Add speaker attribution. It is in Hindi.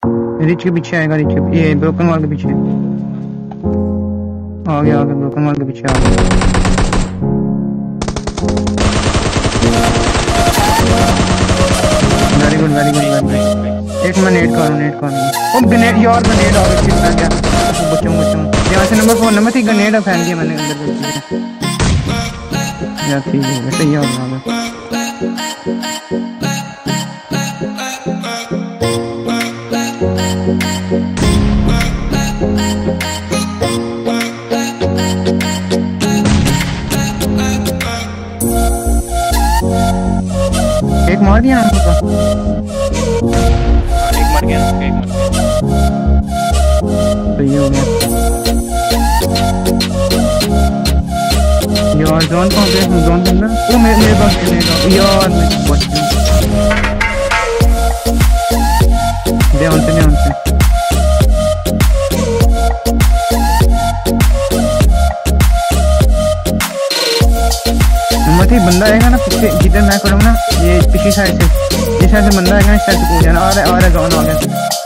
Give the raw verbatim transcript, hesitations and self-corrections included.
Speaker 1: रिच के पीछे आएगा, रिच के ये ब्रोकन वॉल के पीछे आ गया, आ गया ब्रोकन वॉल के पीछे आ गया। Very good very good very good. एक मैं नेट करूँ नेट करूँ ओ ग्रेनेड यार, ग्रेनेड आ गया, कितना गया बच्चों बच्चों यहाँ से। Number four number three grenade फैल गया मैंने अंदर यार। ठीक है सही हो गया। एक मार दिया ना हमको,
Speaker 2: एक मर गया, एक मर गया।
Speaker 1: सही हो गया यार। जोन कौन से जोन के अंदर वो मेरे मेरे पास ग्रेनेड यार, मैं बच ध्यान से ध्यान से। नंबर थ्री बंदा आएगा ना पीछे, जिधर मैं खड़ा हूँ ना, ये पिछली साइड से, जिस साइड से बंदा आएगा ना इस साइड से कूद जाना। आ रहा है आ रहा है, जोन आ गया।